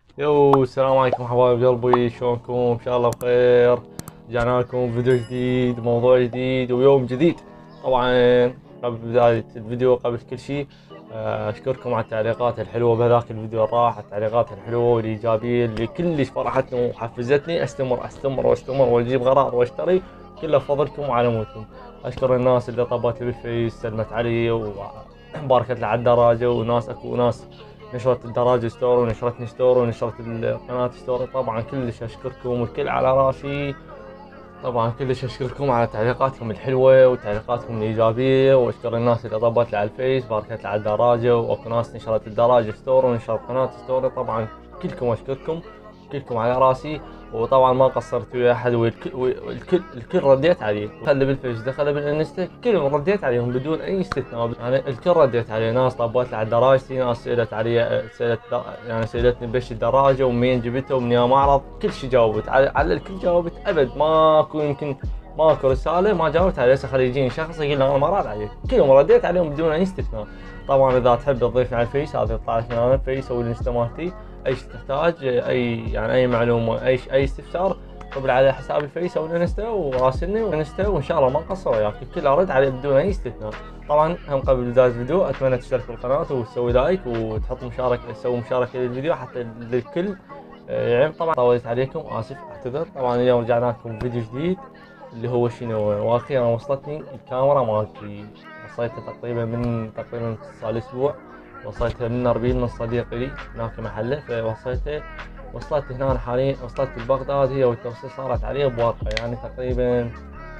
السلام عليكم حبايب قلبي، شلونكم؟ ان شاء الله بخير. رجعنا لكم فيديو جديد، موضوع جديد ويوم جديد. طبعا قبل بداية الفيديو، قبل كل شيء اشكركم على التعليقات الحلوة بهذاك الفيديو الراح، التعليقات الحلوة والايجابية اللي كلش فرحتني وحفزتني استمر استمر واستمر واجيب غراض واشتري. كله بفضلكم وعلى اشكر الناس اللي طبت لي بالفيس، سلمت علي وباركت لي على الدراجة، وناس اكو ناس نشرت الدراجة ستور ونشرتني ستور ونشرت القناة ستور. طبعا كلش اشكركم والكل على راسي. طبعا كلش اشكركم على تعليقاتكم الحلوة وتعليقاتكم الايجابية، واشكر الناس اللي ضبط لي على الفيس، باركت لي على الدراجة، واكو ناس نشرت الدراجة ستور ونشرت قناة ستور. طبعا كلكم اشكركم، كلكم على راسي. وطبعا ما قصرت ويا احد، والكل رديت عليه، دخل بالفيس دخل بالانستا كلهم رديت عليهم بدون اي استثناء. يعني الكل رديت عليه، ناس طبت لي على دراجتي، ناس سالت علي، يعني سالتني بش الدراجه ومين جبتها ومن يا معرض. كل شيء جاوبت على الكل، جاوبت ابد ماكو يمكن ماكو رساله ما جاوبت عليها. هسه خلي يجيني شخص يقول لي انا ما راد عليك، كلهم رديت عليهم بدون اي استثناء. طبعا اذا تحب تضيفني على الفيس، هذا يطلع لك انا الفيس او الانستا مالتي. اي شيء تحتاج، اي معلومه، اي استفسار، طبل على حساب الفيس او الانستا وراسلني والانستا، وان شاء الله ما نقصر وياك، الكل ارد عليه بدون اي استثناء. طبعا هم قبل بدايه الفيديو اتمنى تشترك بالقناه وتسوي لايك وتحط مشاركه، تسوي مشاركه للفيديو حتى للكل. يعني طبعا طولت عليكم، اسف اعتذر. طبعا اليوم رجعنا لكم فيديو جديد اللي هو شنو، واخيرا وصلتني الكاميرا مالتي. وصيتها تقريبا صار لي اسبوع. وصيتها من اربيل من صديقي لي هناك محله، فوصيتها. وصلت هنا حاليا، وصلت ببغداد هي، والتوصيل صارت عليه بورقه، يعني تقريبا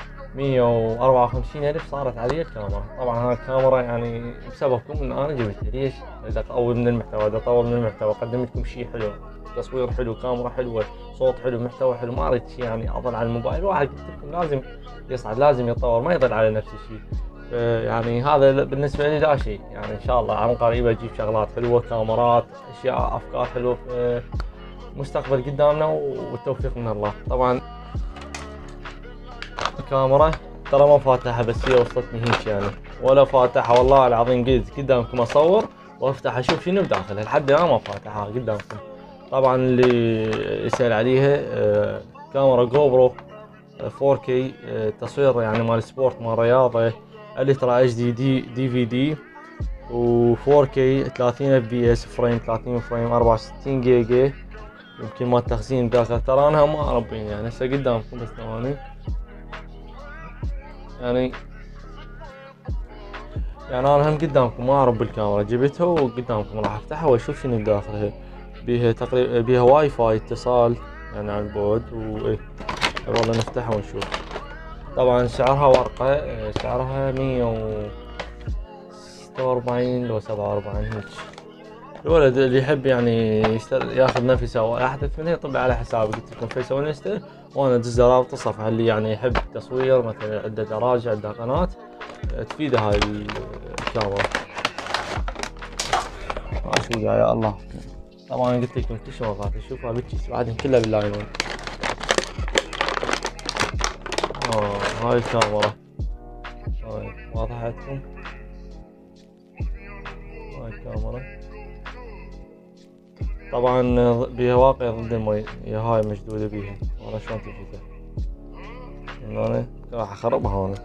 154 ألف صارت علي الكاميرا. طبعا هاي الكاميرا يعني بسببكم ان انا جبتها. ليش؟ اذا اطور من المحتوى، اذا اطور من المحتوى اقدم لكم شيء حلو، تصوير حلو، كاميرا حلوه، صوت حلو، محتوى حلو، ما اريد شيء يعني اظل على الموبايل. واحد قلت لكم لازم يصعد، لازم يتطور، ما يظل على نفس الشيء. يعني هذا بالنسبه لي لا شيء. يعني ان شاء الله عن قريب اجيب شغلات حلوه، كاميرات، اشياء، افكار حلوه في مستقبل قدامنا، والتوفيق من الله. طبعا الكاميرا ترى ما فاتحها، بس هي وصلتني هيك يعني، ولا فاتحها والله العظيم. قلت قدامكم اصور وافتح اشوف شنو بداخلها، لحد الان ما فاتحها قدامكم. طبعا اللي يسأل عليها، كاميرا جو برو 4K، تصوير يعني مال سبورت، مال رياضة، الترا اتش دي في دي، و4K 30 اف بي اس فريم، 30 فريم، 64 جيجا. يمكن ما التخزين داخل، ترى انا ما اربين يعني. هسه قدامكم بس ثواني. يعني انا هم قدامكم ما ارب الكاميرا، جبتها وقدامكم راح افتحها واشوف شنو بداخلها. بيها تقريبا بيها واي فاي اتصال يعني عن بعد، وايه والله نفتحها ونشوف. طبعا سعرها ورقة، سعرها 146 لو 47 هيك. الولد اللي يحب يعني ياخذ نفسه او احدث منها يطلع على حسابي، قلت لكم فيس ونسته، وانا ادز رابط الصفحه. اللي يعني يحب التصوير مثلا، عنده دراجه، عنده قناه، تفيده هاي الكاميرا. شو يا الله. طبعا قلت لكم كل شغلات اشوفها بتشيس بعدين كلها باللاينون. هاي الكاميرا، هاي واضحة عندكم؟ هاي الكاميرا طبعا بيها واقية ضد المي، هي هاي مشدودة بيها. والله شلون تفتح، انا راح اخربها انا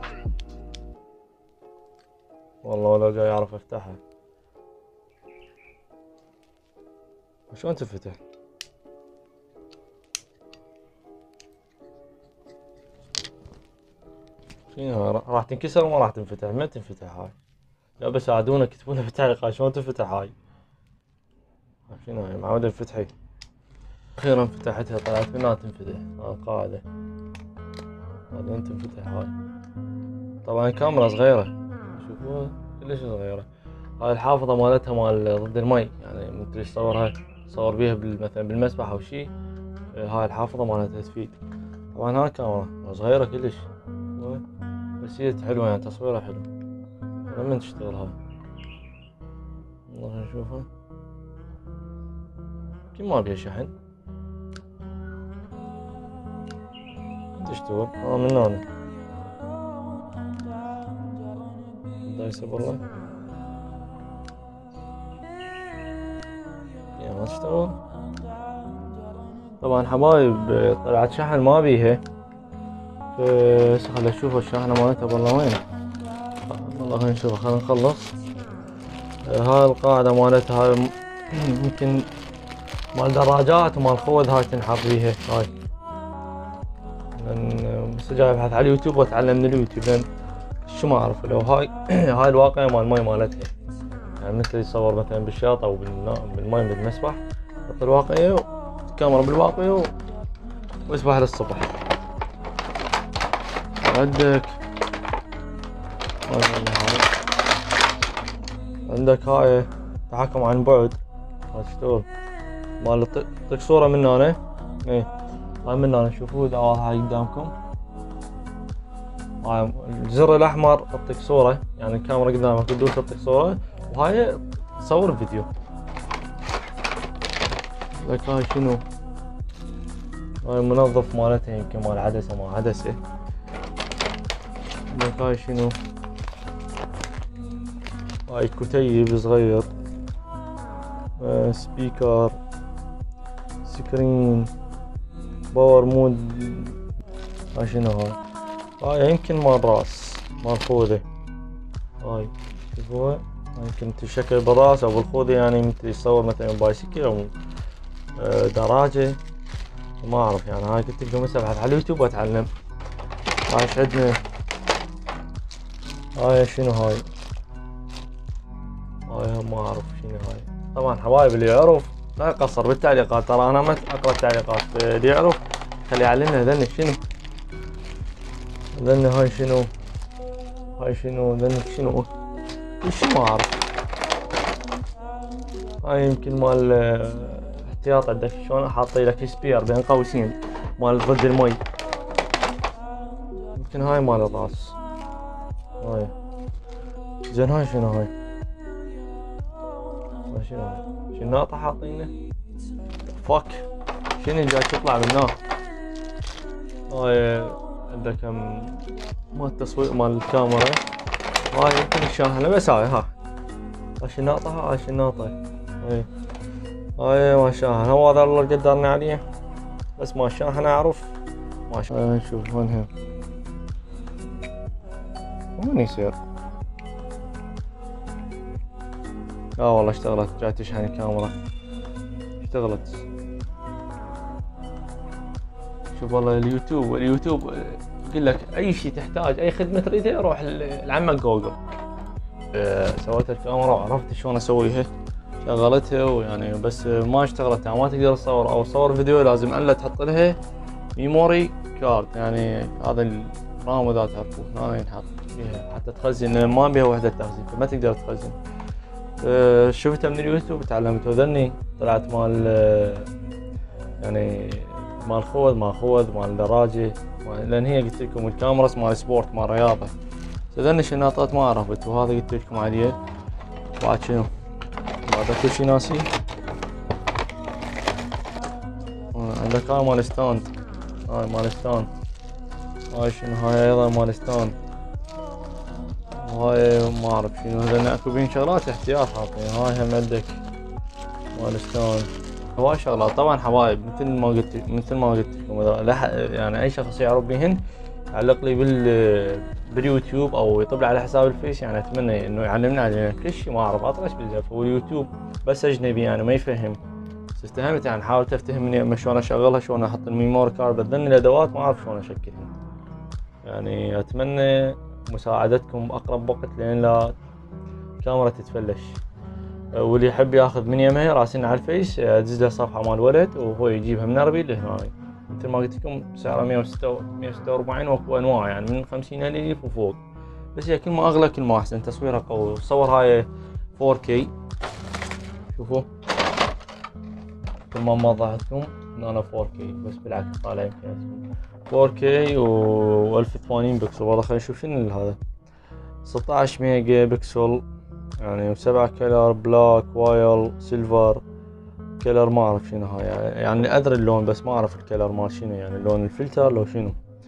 والله، ولا جاي اعرف افتحها. شلون تفتح؟ شنو هاي؟ راح تنكسر وما راح تنفتح؟ ما تنفتح هاي. لا بس ساعدونا كتبونا بالتعليقات شلون تنفتح هاي. شنو هاي معودة الفتحي. اخيرا فتحتها، طلعت منها تنفتح القاعدة. بعدين تنفتح هاي. طبعا كاميرا صغيرة، شوفوها كلش صغيرة. هاي الحافظة مالتها مال ضد المي، يعني من تريد تصورها، تصور بيها مثلا بالمسبح او شي، هاي الحافظة مالتها تفيد. طبعا هاي كاميرا صغيرة كلش، بس هي حلوة يعني، تصويرها حلو. لمن تشتغل هاي؟ والله نشوفها يمكن ما بيها شحن. تشتغل من هنا دايسة والله. يا ما تشتغل. طبعا حبايب طلعت شحن ما بيها، هسه خل اشوف الشاحنة مالتها والله وين. والله خلينا نشوفها، خلينا نخلص. هاي القاعدة مالتها هاي يمكن مال دراجات ومال خوذ، هاي تنحط بيها هاي. لان بس جاي ابحث على اليوتيوب واتعلم من اليوتيوب، لان شو ما اعرف لو هاي هاي الواقية مال الماي مالتها، يعني مثل يصور مثلا بالشاطئ او بالماي بالمسبح، يحط الواقية الكاميرا بالواقية ويسبح للصبح. عندك عندك هاي تحكم عن بعد، هاي تشتغل مال طق صورة من هنا. ايه هاي من هنا شوفوا اذا هاي قدامكم، هاي الزر الاحمر طق صورة، يعني الكاميرا قدامك تدوس طق صورة، وهاي تصور فيديو. لك هاي شنو؟ هاي منظف مالتها يمكن مال عدسة ما عدسة. لك هاي شنو؟ هاي كتيب صغير، سبيكر، سكرين، باور مود. هاي شنو هاي؟ هاي يمكن مال راس مال خوذة. هاي شوفوها، يمكن تشكل بالراس او بالخوذة، يعني مثل يصور مثلا بايسكل او دراجة، ما اعرف يعني. هاي قلت لكم هسه ابحث على اليوتيوب واتعلم. هاي ايش عندنا؟ هاي شنو هاي؟ هاي ما اعرف شنو هاي. طبعا حبايب اللي يعرف لا يقصر بالتعليقات، ترى انا ما اقرا التعليقات. اللي يعرف خليه يعلمنا ذني شنو، ذني هاي شنو، هاي شنو ذني شنو، شو ما اعرف. هاي يمكن مال احتياط، عندك شلون حاطين لك سبير بين قوسين مال ضد المي، يمكن هاي مال الراس. هاي زين. هاي شنو هاي؟ هاي شنو هاي؟ شنو ناطة حاطينه؟ فك شنو جاي تطلع بالنار؟ هاي عندك مال التصوير مال الكاميرا. هاي يمكن الشاحنة بس. هاي شنو ناطة، هاي شنو ناطة. هاي ما شاحن، هو هذا اللي قدرنا عليه، بس ما شاحن اعرف ما شاحن. نشوف وينها، وين يصير. والله اشتغلت، جاي تشحن الكاميرا، اشتغلت. شوف والله اليوتيوب يقول لك اي شيء تحتاج، اي خدمة تريدها روح لعمك جوجل. سويت الكاميرا وعرفت شلون اسويها، شغلتها ويعني بس ما اشتغلت، يعني ما تقدر تصور او تصور فيديو، لازم الا تحط لها ميموري كارد، يعني هذا الرام اذا تعرفوه هنا ينحط فيها حتى تخزن، ما بيها وحدة تخزين فما تقدر تخزن. شفتها من اليوتيوب تعلمت، وذني طلعت مال يعني مال خوذ مال دراجة، لان هي قلت لكم الكاميرا مال سبورت مال رياضة. ذني شناطات ما عرفت، وهذا قلت لكم عليه. بعد شنو؟ بعد كل شي ناسي. عندك هاي مال ستاند، هاي مال ستاند. هاي شنو؟ هاي ايضا مال ستاند. وهاي ما اعرف شنو، هذول اكو بين شغلات احتياط حاطين. هاي هم عندك مال ستاند. هواي شغلات. طبعا حبايب مثل ما قلت لكم، يعني اي شخص يعرف بيهن يعلق لي باليوتيوب او يطب لي على حساب الفيس، يعني اتمنى انه يعلمنا عليه كل شيء ما اعرف اطرش بالزاف. واليوتيوب بس اجنبي يعني ما يفهم، استفهمت يعني حاولت افتهم مني شلون اشغلها، شلون احط الميموري كارد، بتذني الادوات ما اعرف شلون اشكلها. يعني اتمنى مساعدتكم باقرب وقت لين لا الكاميرا تتفلش. واللي يحب ياخذ من يمها راسلنا على الفيس، ادز له صفحه مال ولد وهو يجيبها من اربيل لهنا. مثل ما قلت لكم سعرها 146، واكو انواع يعني من 50,000 وفوق، بس هي كل ما اغلى كل ما احسن، تصويرها قوي. صور هاي 4K، شوفوا كل ما وضحت لكم ان انا 4K، بس بالعكس طالع يمكن 4K و1080 بكسل. والله خلينا نشوف شنو هذا. 16 ميجا بكسل يعني، و7 كلر، بلاك، وايل، سيلفر، كلر ما اعرف شنو هاي، يعني ادري اللون بس ما اعرف الكلر مال شنو، يعني لون الفلتر لو شنو.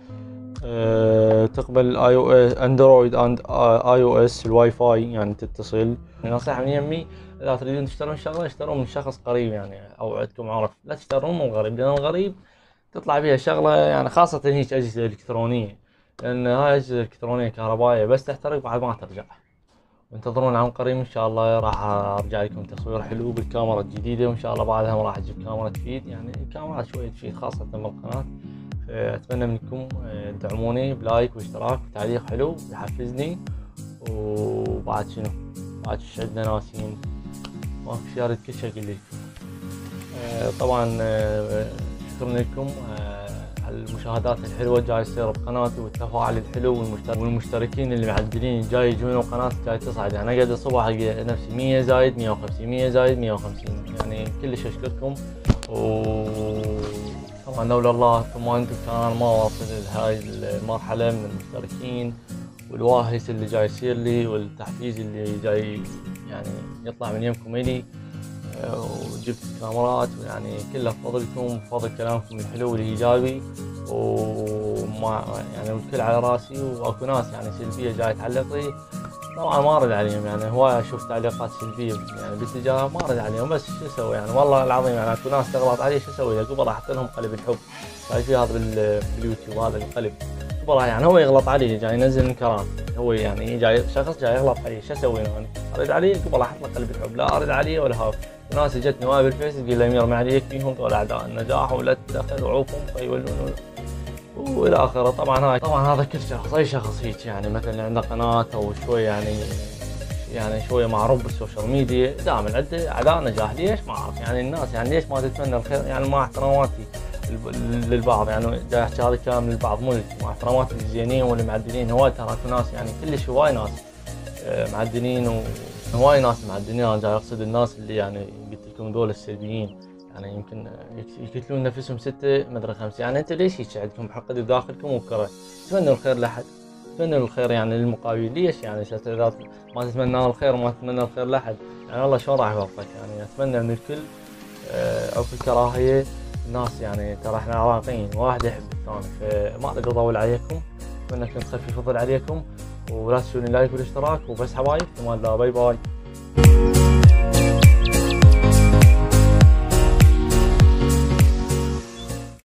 تقبل iOS اندرويد اند iOS الواي فاي، يعني تتصل. نصيحة من يمي اذا تريدون تشترون شغله اشترون من شخص قريب يعني او عندكم عرف، لا تشترون من الغريب، لان الغريب تطلع بيها شغله يعني خاصه هيك اجهزه الكترونيه، لان هاي الاجهزه الالكترونيه كهربائيه بس تحترق بعد ما ترجع. وانتظرونا عن قريب ان شاء الله راح ارجع لكم تصوير حلو بالكاميرا الجديده، وان شاء الله بعدها راح اجيب كاميرا تفيد، يعني الكاميرا شويه تفيد خاصه بالقناه. فاتمنى منكم تدعموني بلايك واشتراك وتعليق حلو يحفزني. وبعد شنو؟ بعد ايش عندنا ناسين؟ ما في شيء اريد كل شيء اقول لكم. طبعا شكرا لكم على المشاهدات الحلوه جاي يصير بقناتي، والتفاعل الحلو، والمشتركين اللي معدلين جاي يجون قناتي جاي تصعد، يعني اقعد الصبح القى نفسي 100 زايد 150 100 زايد 150، يعني كلش اشكركم. وطبعا لولا الله ثم انتم كان ما واصل لهاي المرحله من المشتركين والواهس اللي جاي يصير لي، والتحفيز اللي جاي يعني يطلع من يمكم الي. وجبت كاميرات، ويعني كله بفضلكم وبفضل كلامكم الحلو والايجابي، وما يعني الكل على راسي. واكو ناس يعني سلبيه جاي تعلق لي، طبعا ما ارد عليهم، يعني هواي اشوف تعليقات سلبيه يعني باتجاه ما ارد عليهم، بس شو اسوي يعني والله العظيم، يعني اكو ناس تغلط علي شو اسوي؟ قبل احط لهم قلب الحب، شايفين هذا باليوتيوب هذا القلب قبل، يعني هو يغلط علي جاي ينزل انكارات، هو يعني جاي شخص جاي يغلط علي، شو اسوي انا؟ ارد عليه قبل احط له قلب الحب، لا ارد عليه ولا هاف. ناس جتني وايد بالفيس تقول لي امير ما عليك فيهم دول اعداء النجاح ولا تدخل وعوفهم فيولون والى اخره. طبعا هذا كل شخص، اي شخص هيك يعني مثلا عنده قناه او شوي يعني شويه معروف بالسوشيال ميديا دائما عنده اعداء نجاح. ليش؟ ما اعرف يعني الناس يعني ليش ما تتمنى الخير؟ يعني مع احتراماتي للبعض، يعني جاي احكي هذا الكلام للبعض مو مع احتراماتي للزينين والمعدلين، هواي ترى اكو ناس يعني كلش هواي ناس معدلين، وهواي ناس معدلين. انا جاي اقصد الناس اللي يعني قلت لكم دول السلبيين، يعني يمكن يقتلون نفسهم 6 مدري 5. يعني انت ليش هيك عندكم حقد بداخلكم وكره؟ تتمنوا الخير لحد، تتمنوا الخير يعني للمقابلين، ليش يعني اذا ما تتمنى الخير وما تتمنى الخير لحد، يعني الله شلون راح يوفقك؟ يعني اتمنى من الكل عفو الكراهيه. الناس يعني ترى احنا عراقيين، واحد يحب الثاني، فما اقدر اطول عليكم، اتمنى كنت خفيف فضل عليكم، ولا تنسوني اللايك والاشتراك وبس حبايب. ثم لا، باي باي.